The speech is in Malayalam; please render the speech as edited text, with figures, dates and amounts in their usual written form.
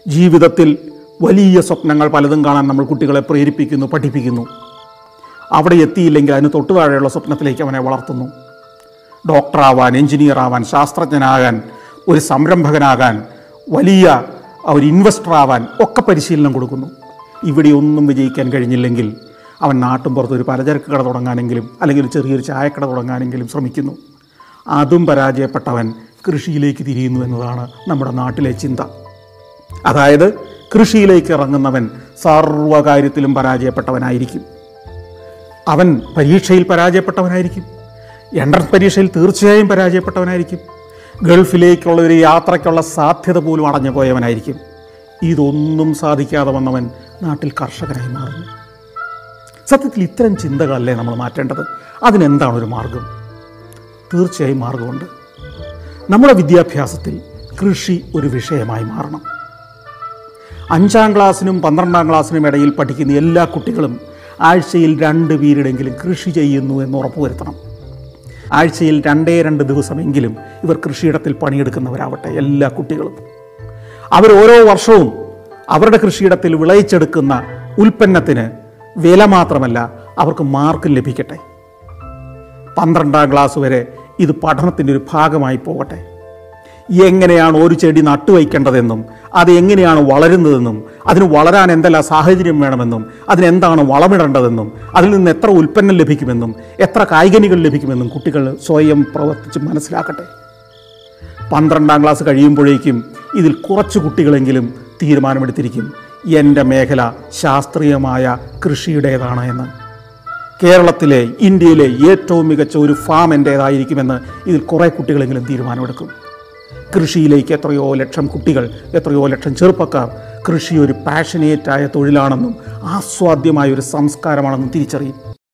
ജീവിതത്തിൽ വലിയ സ്വപ്നങ്ങൾ പലതും കാണാൻ നമ്മൾ കുട്ടികളെ പ്രേരിപ്പിക്കുന്നു, പഠിപ്പിക്കുന്നു. അവിടെ എത്തിയില്ലെങ്കിൽ അതിന് തൊട്ടു താഴെയുള്ള സ്വപ്നത്തിലേക്ക് അവനെ വളർത്തുന്നു. ഡോക്ടറാവാൻ, എഞ്ചിനീയറാവാൻ, ശാസ്ത്രജ്ഞനാകാൻ, ഒരു സംരംഭകനാകാൻ, വലിയ ഒരു ഇൻവെസ്റ്ററാവാൻ ഒക്കെ പരിശീലനം കൊടുക്കുന്നു. ഇവിടെ ഒന്നും വിജയിക്കാൻ കഴിഞ്ഞില്ലെങ്കിൽ അവൻ നാട്ടും പുറത്ത് ഒരു പലചരക്ക് കട തുടങ്ങാനെങ്കിലും അല്ലെങ്കിൽ ചെറിയൊരു ചായക്കട തുടങ്ങാനെങ്കിലും ശ്രമിക്കുന്നു. അതും പരാജയപ്പെട്ടവൻ കൃഷിയിലേക്ക് തിരിയുന്നു എന്നതാണ് നമ്മുടെ നാട്ടിലെ ചിന്ത. അതായത് കൃഷിയിലേക്ക് ഇറങ്ങുന്നവൻ സർവ്വകാര്യത്തിലും പരാജയപ്പെട്ടവനായിരിക്കും. അവൻ പരീക്ഷയിൽ പരാജയപ്പെട്ടവനായിരിക്കും, എൻട്രൻസ് പരീക്ഷയിൽ തീർച്ചയായും പരാജയപ്പെട്ടവനായിരിക്കും, ഗൾഫിലേക്കുള്ള ഒരു യാത്രയ്ക്കുള്ള സാധ്യത പോലും അടഞ്ഞു പോയവനായിരിക്കും. ഇതൊന്നും സാധിക്കാതെ വന്നവൻ നാട്ടിൽ കർഷകനായി മാറുന്നു. സത്യത്തിൽ ഇത്തരം ചിന്തകളല്ലേ നമ്മൾ മാറ്റേണ്ടത്? അതിനെന്താണ് ഒരു മാർഗം? തീർച്ചയായും മാർഗമുണ്ട്. നമ്മുടെ വിദ്യാഭ്യാസത്തിൽ കൃഷി ഒരു വിഷയമായി മാറണം. 5ാം ക്ലാസ്സിനും 12ാം ക്ലാസ്സിനും ഇടയിൽ പഠിക്കുന്ന എല്ലാ കുട്ടികളും ആഴ്ചയിൽ 2 പീരീഡെങ്കിലും കൃഷി ചെയ്യുന്നു എന്ന് ഉറപ്പുവരുത്തണം. ആഴ്ചയിൽ 2 ദിവസമെങ്കിലും ഇവർ കൃഷിയിടത്തിൽ പണിയെടുക്കുന്നവരാവട്ടെ എല്ലാ കുട്ടികളും. അവർ ഓരോ വർഷവും അവരുടെ കൃഷിയിടത്തിൽ വിളയിച്ചെടുക്കുന്ന ഉൽപ്പന്നത്തിന് വില മാത്രമല്ല, അവർക്ക് മാർക്ക് ലഭിക്കട്ടെ. 12ാം ക്ലാസ് വരെ ഇത് പഠനത്തിൻ്റെ ഒരു ഭാഗമായി പോകട്ടെ. എങ്ങനെയാണ് ഒരു ചെടി നട്ടുവയ്ക്കേണ്ടതെന്നും അത് എങ്ങനെയാണ് വളരുന്നതെന്നും അതിന് വളരാൻ എന്തെല്ലാം സാഹചര്യം വേണമെന്നും അതിനെന്താണ് വളമിടേണ്ടതെന്നും അതിൽ നിന്ന് എത്ര ഉൽപ്പന്നം ലഭിക്കുമെന്നും എത്ര കായ്കനികൾ ലഭിക്കുമെന്നും കുട്ടികൾ സ്വയം പ്രവർത്തിച്ച് മനസ്സിലാക്കട്ടെ. 12ാം ക്ലാസ് കഴിയുമ്പോഴേക്കും ഇതിൽ കുറച്ച് കുട്ടികളെങ്കിലും തീരുമാനമെടുത്തിരിക്കും, എൻ്റെ മേഖല ശാസ്ത്രീയമായ കൃഷിയുടേതാണ് എന്ന്. കേരളത്തിലെ, ഇന്ത്യയിലെ ഏറ്റവും മികച്ച ഒരു ഫാം എൻ്റേതായിരിക്കുമെന്ന് ഇതിൽ കുറേ കുട്ടികളെങ്കിലും തീരുമാനമെടുക്കും. കൃഷിയിലേക്ക് എത്രയോ ലക്ഷം കുട്ടികൾ, എത്രയോ ലക്ഷം ചെറുപ്പക്കാർ കൃഷി ഒരു പാഷനേറ്റായ തൊഴിലാണെന്നും ആസ്വാദ്യമായ ഒരു സംസ്കാരമാണെന്നും തിരിച്ചറിയും.